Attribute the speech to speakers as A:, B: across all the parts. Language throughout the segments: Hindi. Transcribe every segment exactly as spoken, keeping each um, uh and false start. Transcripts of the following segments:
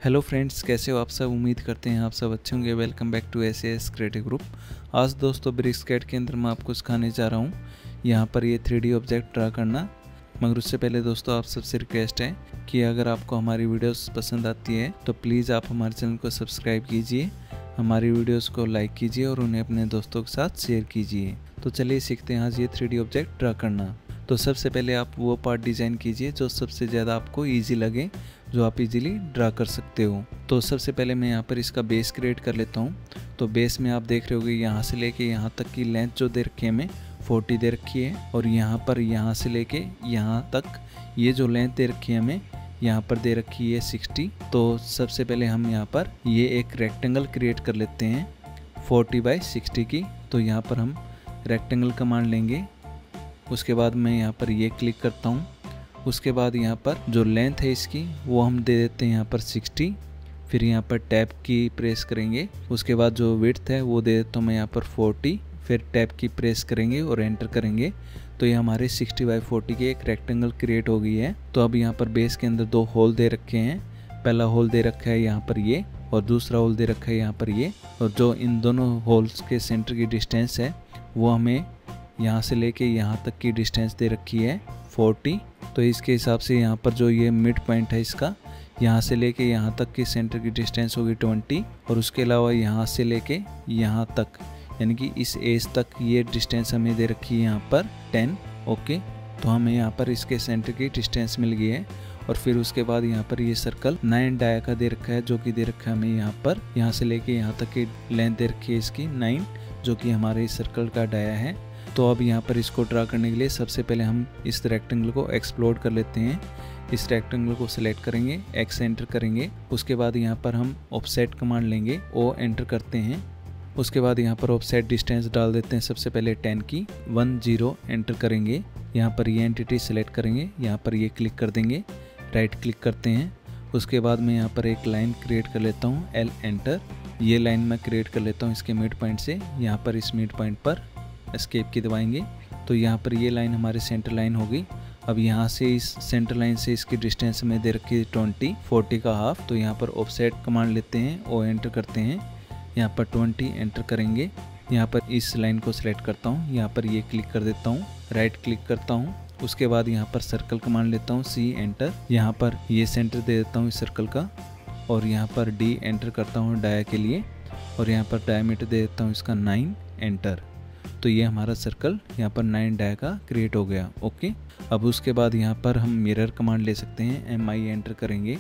A: हेलो फ्रेंड्स, कैसे हो आप सब। उम्मीद करते हैं आप सब अच्छे होंगे। Welcome back to S S creative group. आज दोस्तों ब्रिक्सकैड के अंदर मैं आपको सिखाने जा रहा हूँ यहाँ पर ये थ्री डी ऑब्जेक्ट ड्रा करना। मगर उससे पहले दोस्तों आप सबसे रिक्वेस्ट है कि अगर आपको हमारी वीडियोस पसंद आती है तो प्लीज़ आप हमारे चैनल को सब्सक्राइब कीजिए, हमारी वीडियोस को लाइक कीजिए और उन्हें अपने दोस्तों के साथ शेयर कीजिए। तो चलिए सीखते हैं आज ये थ्री डी ऑब्जेक्ट ड्रा करना। तो सबसे पहले आप वो पार्ट डिज़ाइन कीजिए जो सबसे ज़्यादा आपको ईजी लगे, जो आप इजीली ड्रा कर सकते हो। तो सबसे पहले मैं यहाँ पर इसका बेस क्रिएट कर लेता हूँ। तो बेस में आप देख रहे होगे यहाँ से लेके यहाँ तक की लेंथ जो दे रखी है हमें चालीस दे रखी है, और यहाँ पर यहाँ से लेके यहाँ तक ये जो लेंथ दे रखी है हमें यहाँ पर दे रखी है साठ। तो सबसे पहले हम यहाँ पर ये एक रेक्टेंगल क्रिएट कर लेते हैं चालीस बाई साठ की। तो यहाँ पर हम रेक्टेंगल कमांड लेंगे। उसके बाद मैं यहाँ पर ये क्लिक करता हूँ। उसके बाद यहाँ पर जो लेंथ है इसकी वो हम दे देते हैं यहाँ पर साठ। फिर यहाँ पर टैब की प्रेस करेंगे। उसके बाद जो विड्थ है वो दे देता हूँ मैं यहाँ पर चालीस। फिर टैब की प्रेस करेंगे और एंटर करेंगे। तो ये हमारे साठ बाई चालीस की एक रेक्टेंगल क्रिएट हो गई है। तो अब यहाँ पर बेस के अंदर दो होल दे रखे हैं। पहला होल दे रखा है यहाँ पर ये, और दूसरा होल दे रखा है यहाँ पर ये। और जो इन दोनों होल्स के सेंटर की डिस्टेंस है वो हमें यहाँ से लेके यहाँ तक की डिस्टेंस दे रखी है चालीस। तो इसके हिसाब से यहाँ पर जो ये मिड पॉइंट है इसका, यहाँ से लेके यहाँ तक की सेंटर की डिस्टेंस होगी बीस, और उसके अलावा यहाँ से लेके यहाँ तक यानी कि इस एज तक ये डिस्टेंस हमें दे रखी है यहाँ पर दस। ओके, तो हमें यहाँ पर इसके सेंटर की डिस्टेंस मिल गई है। और फिर उसके बाद यहाँ पर ये सर्कल नाइन डाया का दे रखा है, जो कि दे रखा है हमें यहाँ पर यहाँ से लेके यहाँ तक की लेंथ दे रखी है इसकी नाइन, जो कि हमारे इस सर्कल का डाया है। तो अब यहाँ पर इसको ड्रा करने के लिए सबसे पहले हम इस रेक्टेंगल को एक्सप्लोड कर लेते हैं। इस रेक्टेंगल को सिलेक्ट करेंगे, एक्स एंटर करेंगे। उसके बाद यहाँ पर हम ऑफसेट कमांड लेंगे, ओ एंटर करते हैं। उसके बाद यहाँ पर ऑफसेट डिस्टेंस डाल देते हैं सबसे पहले टेन की, वन जीरो एंटर करेंगे। यहाँ पर ये एंटिटी सेलेक्ट करेंगे, यहाँ पर ये क्लिक कर देंगे, राइट क्लिक करते हैं। उसके बाद मैं यहाँ पर एक लाइन क्रिएट कर लेता हूँ, एल एंटर। ये लाइन मैं क्रिएट कर लेता हूँ इसके मिड पॉइंट से। यहाँ पर इस मिड पॉइंट पर एस्केप की दबाएंगे। तो यहाँ पर ये लाइन हमारी सेंटर लाइन होगी। अब यहाँ से इस सेंटर लाइन से इसकी डिस्टेंस में दे रखी है ट्वेंटी, फोर्टी का हाफ। तो यहाँ पर ऑफसेट कमांड लेते हैं, ओ एंटर करते हैं। यहाँ पर ट्वेंटी एंटर करेंगे। यहाँ पर इस लाइन को सिलेक्ट करता हूँ, यहाँ पर ये क्लिक कर देता हूँ, राइट क्लिक करता हूँ। उसके बाद यहाँ पर सर्कल कमांड लेता हूँ, सी एंटर। यहाँ पर ये सेंटर दे देता हूँ इस सर्कल का, और यहाँ पर डी एंटर करता हूँ डाया के लिए, और यहाँ पर डायमीटर दे देता हूँ इसका नाइन, एंटर। तो ये हमारा सर्कल यहाँ पर नाइन डाया का क्रिएट हो गया। ओके, अब उसके बाद यहाँ पर हम मिरर कमांड ले सकते हैं, एम आई एंटर करेंगे।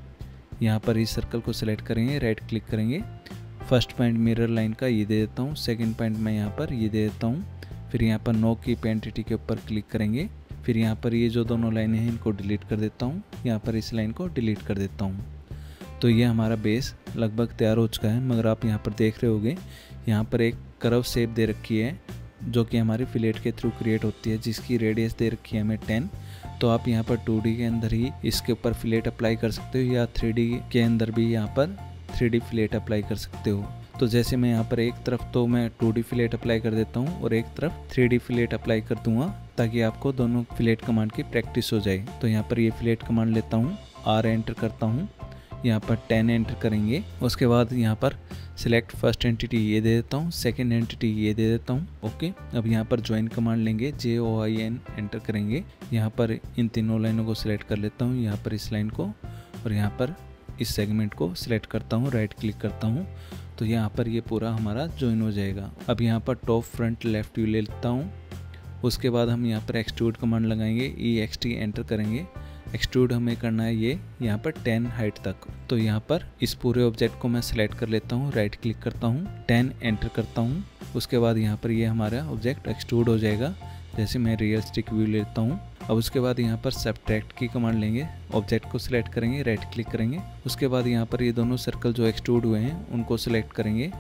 A: यहाँ पर इस सर्कल को सिलेक्ट करेंगे, राइट क्लिक करेंगे। फर्स्ट पॉइंट मिरर लाइन का ये दे देता हूँ, सेकंड पॉइंट मैं यहाँ पर ये दे देता हूँ। फिर यहाँ पर नो की एंटिटी के ऊपर क्लिक करेंगे। फिर यहाँ पर ये जो दोनों लाइनें हैं इनको डिलीट कर देता हूँ, यहाँ पर इस लाइन को डिलीट कर देता हूँ। तो ये हमारा बेस लगभग तैयार हो चुका है। मगर आप यहाँ पर देख रहे होगे यहाँ पर एक कर्व शेप दे रखी है जो कि हमारी फिलेट के थ्रू क्रिएट होती है, जिसकी रेडियस दे रखी है हमें टेन। तो आप यहाँ पर टू डी के अंदर ही इसके ऊपर फिलेट अप्लाई कर सकते हो, या थ्री डी के अंदर भी यहाँ पर थ्री डी फिलेट अप्लाई कर सकते हो। तो जैसे मैं यहाँ पर एक तरफ तो मैं टू डी फिलेट अप्लाई कर देता हूँ और एक तरफ थ्री डी फिलेट अप्लाई कर दूंगा, ताकि आपको दोनों फिलेट कमांड की प्रैक्टिस हो जाए। तो यहाँ पर ये फिलेट कमांड लेता हूँ, आर एंटर करता हूँ, यहाँ पर टेन एंटर करेंगे। उसके बाद यहाँ पर सिलेक्ट फर्स्ट एंटिटी ये दे देता हूँ, सेकंड एंटिटी ये दे देता हूँ। ओके, अब यहाँ पर ज्वाइन कमांड लेंगे, जे ओ आई एन एंटर करेंगे। यहाँ पर इन तीनों लाइनों को सिलेक्ट कर लेता हूँ, यहाँ पर इस लाइन को, और यहाँ पर इस सेगमेंट को सिलेक्ट करता हूँ, राइट क्लिक करता हूँ। तो यहाँ पर ये पूरा हमारा ज्वाइन हो जाएगा। अब यहाँ पर टॉप फ्रंट लेफ्ट व्यू ले लेता हूँ। उसके बाद हम यहाँ पर एक्सट्रूड कमांड लगाएंगे, ई एक्स टी एंटर करेंगे। एक्सट्रूड हमें करना है ये यहाँ पर टेन हाइट तक। तो यहाँ पर इस पूरे ऑब्जेक्ट को मैं सिलेक्ट कर लेता हूँ, राइट क्लिक करता हूँ, टेन एंटर करता हूँ। उसके बाद यहाँ पर ये हमारा ऑब्जेक्ट एक्सट्रूड हो जाएगा। जैसे मैं रियलिस्टिक व्यू लेता हूँ। अब उसके बाद यहाँ पर सब्ट्रैक्ट की कमांड लेंगे, ऑब्जेक्ट को सिलेक्ट करेंगे, राइट क्लिक करेंगे। उसके बाद यहाँ पर ये दोनों सर्कल जो एक्सट्रूड हुए हैं उनको सिलेक्ट करेंगे।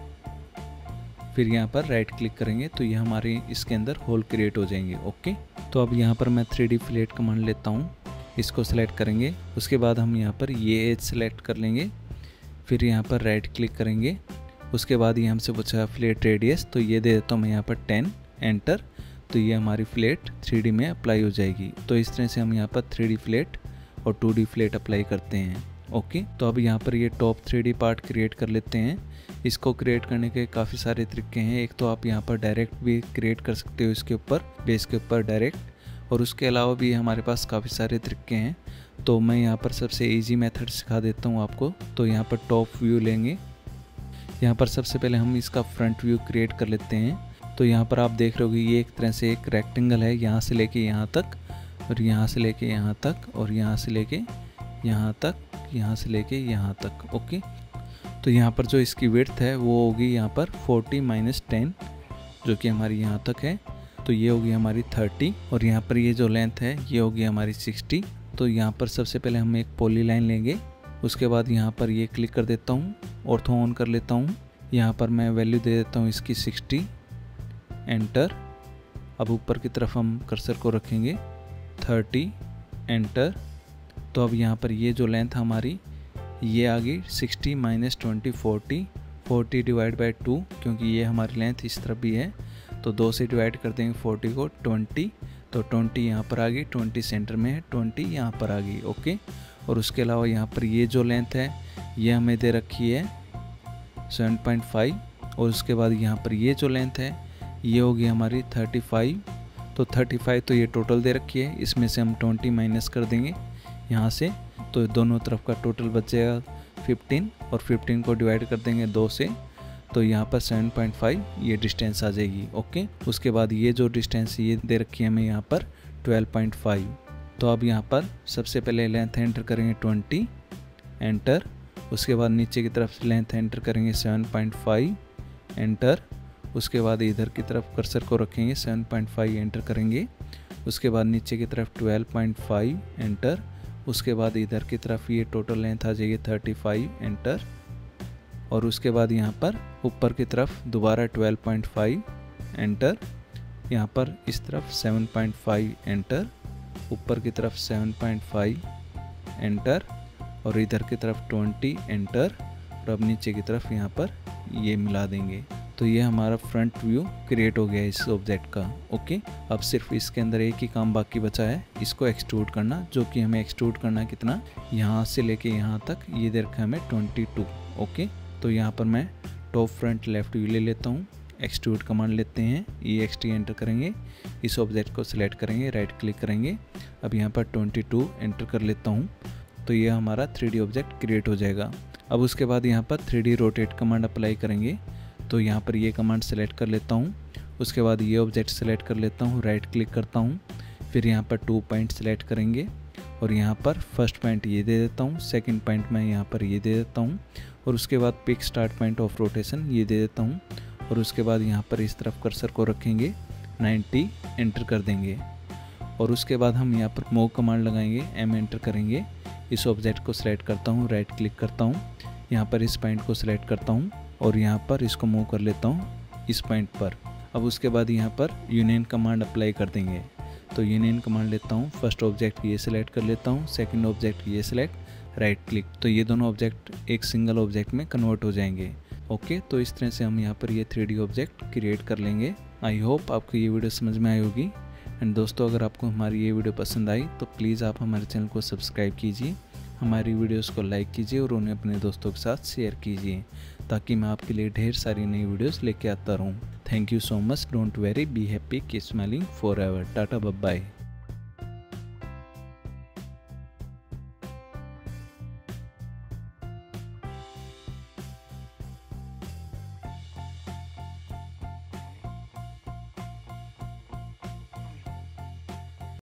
A: फिर यहाँ पर राइट क्लिक करेंगे, तो ये हमारे इसके अंदर होल क्रिएट हो जाएंगे। ओके, तो अब यहाँ पर मैं थ्री डी फिलेट कमांड लेता हूँ, इसको सिलेक्ट करेंगे। उसके बाद हम यहाँ पर ये एज सिलेक्ट कर लेंगे। फिर यहाँ पर राइट क्लिक करेंगे। उसके बाद ये हमसे पूछा फिलेट रेडियस, तो ये दे देता हूँ मैं यहाँ पर टेन, एंटर। तो ये हमारी फिलेट थ्री डी में अप्लाई हो जाएगी। तो इस तरह से हम यहाँ पर थ्री डी फिलेट और टू डी फिलेट अप्लाई करते हैं। ओके, तो अब यहाँ पर ये top three D part create कर लेते हैं। इसको क्रिएट करने के काफ़ी सारे तरीके हैं। एक तो आप यहाँ पर डायरेक्ट भी क्रिएट कर सकते हो इसके ऊपर, बेस के ऊपर डायरेक्ट, और उसके अलावा भी हमारे पास काफ़ी सारे तरीके हैं। तो मैं यहाँ पर सबसे इजी मेथड सिखा देता हूँ आपको। तो यहाँ पर टॉप व्यू लेंगे। यहाँ पर सबसे पहले हम इसका फ्रंट व्यू क्रिएट कर लेते हैं। तो यहाँ पर आप देख रहे हो ये एक तरह से एक रेक्टेंगल है, यहाँ से लेके यहाँ तक, और यहाँ से लेके यहाँ तक, और यहाँ से लेके यहाँ तक, यहाँ से लेके यहाँ तक। ओके, तो यहाँ पर जो इसकी विड्थ है वो होगी यहाँ पर फोर्टी माइनस टेन, जो कि हमारी यहाँ तक है। तो ये होगी हमारी थर्टी, और यहाँ पर ये जो लेंथ है ये होगी हमारी सिक्सटी। तो यहाँ पर सबसे पहले हम एक पॉली लाइन लेंगे। उसके बाद यहाँ पर ये क्लिक कर देता हूँ, ऑर्थो ऑन कर लेता हूँ। यहाँ पर मैं वैल्यू दे देता हूँ इसकी सिक्सटी, एंटर। अब ऊपर की तरफ हम कर्सर को रखेंगे, थर्टी, एंटर। तो अब यहाँ पर ये जो लेंथ हमारी ये आ गई sixty minus twenty, forty, forty divide by two, क्योंकि ये हमारी लेंथ इस तरफ भी है तो दो से डिवाइड कर देंगे फोर्टी को, ट्वेंटी। तो ट्वेंटी यहाँ पर आ गई, ट्वेंटी सेंटर में है, ट्वेंटी यहाँ पर आ गई। ओके, और उसके अलावा यहाँ पर ये जो लेंथ है ये हमें दे रखी है सेवन पॉइंट फाइव, और उसके बाद यहाँ पर ये जो लेंथ है ये होगी हमारी थर्टी फाइव। तो थर्टी फाइव तो ये टोटल दे रखी है, इसमें से हम ट्वेंटी माइनस कर देंगे यहाँ से, तो दोनों तरफ का टोटल बच जाएगा फिफ्टीन, और फिफ्टीन को डिवाइड कर देंगे दो से, तो यहाँ पर सेवन पॉइंट फाइव ये डिस्टेंस आ जाएगी। ओके, उसके बाद ये जो डिस्टेंस ये दे रखी है हमें यहाँ पर ट्वेल्व पॉइंट फाइव। तो अब यहाँ पर सबसे पहले लेंथ एंटर करेंगे ट्वेंटी, एंटर। उसके बाद नीचे की तरफ लेंथ एंटर करेंगे सेवन पॉइंट फाइव, एंटर। उसके बाद इधर की तरफ कर्सर को रखेंगे, सेवन पॉइंट फाइव एंटर करेंगे। उसके बाद नीचे की तरफ ट्वेल्व पॉइंट फाइव, एंटर। उसके बाद इधर की तरफ ये टोटल लेंथ आ जाएगी थर्टी फाइव, एंटर। और उसके बाद यहाँ पर ऊपर की तरफ दोबारा ट्वेल्व पॉइंट फाइव, एंटर। यहाँ पर इस तरफ सेवन पॉइंट फाइव, एंटर। ऊपर की तरफ सेवन पॉइंट फाइव, एंटर। और इधर की तरफ ट्वेंटी, एंटर। और अब नीचे की तरफ यहाँ पर ये मिला देंगे। तो ये हमारा फ्रंट व्यू क्रिएट हो गया इस ऑब्जेक्ट का। ओके, अब सिर्फ इसके अंदर एक ही काम बाकी बचा है, इसको एक्सट्रूड करना, जो कि हमें एक्सट्रूड करना कितना, यहाँ से लेके यहाँ तक ये दे रखा है हमें ट्वेंटी टू। ओके, तो यहाँ पर मैं टॉप फ्रंट लेफ्ट व्यू ले लेता हूँ, एक्सट्रूड कमांड लेते हैं, ई एक्स टी एंटर करेंगे, इस ऑब्जेक्ट को सिलेक्ट करेंगे, राइट क्लिक करेंगे। अब यहाँ पर ट्वेंटी टू एंटर कर लेता हूँ, तो ये हमारा थ्री डी ऑब्जेक्ट क्रिएट हो जाएगा। अब उसके बाद यहाँ पर three D rotate command apply करेंगे। तो यहाँ पर ये कमांड सेलेक्ट कर लेता हूँ। उसके बाद ये ऑब्जेक्ट सेलेक्ट कर लेता हूँ, राइट क्लिक करता हूँ, फिर यहाँ पर टू पॉइंट सेलेक्ट करेंगे, और यहाँ पर फर्स्ट पॉइंट ये दे देता हूँ, सेकंड पॉइंट मैं यहाँ पर ये दे देता हूँ, और उसके बाद pick start point of rotation ये दे देता हूँ। और उसके बाद यहाँ पर इस तरफ कर्सर को रखेंगे, नाइन्टी, एंटर कर देंगे। और उसके बाद हम यहाँ पर मूव कमांड लगाएंगे, एम एंटर करेंगे, इस ऑब्जेक्ट को सिलेक्ट करता हूँ, राइट क्लिक करता हूँ, यहाँ पर इस पॉइंट को सिलेक्ट करता हूँ, और यहाँ पर इसको मूव कर लेता हूँ इस पॉइंट पर। अब उसके बाद यहाँ पर यूनियन कमांड अप्लाई कर देंगे। तो यूनियन कमांड लेता हूँ, फर्स्ट ऑब्जेक्ट ये सिलेक्ट कर लेता हूँ, सेकंड ऑब्जेक्ट ये सिलेक्ट, राइट क्लिक, तो ये दोनों ऑब्जेक्ट एक सिंगल ऑब्जेक्ट में कन्वर्ट हो जाएंगे। ओके, तो इस तरह से हम यहाँ पर ये थ्री डी ऑब्जेक्ट क्रिएट कर लेंगे। आई होप आपको ये वीडियो समझ में आई होगी। एंड दोस्तों, अगर आपको हमारी ये वीडियो पसंद आई तो प्लीज़ आप हमारे चैनल को सब्सक्राइब कीजिए, हमारी वीडियोस को लाइक कीजिए और उन्हें अपने दोस्तों के साथ शेयर कीजिए, ताकि मैं आपके लिए ढेर सारी नई वीडियोस लेके आता रहूँ। Thank you so much, don't worry, be happy, keep smiling forever. टाटा, बाय बाय।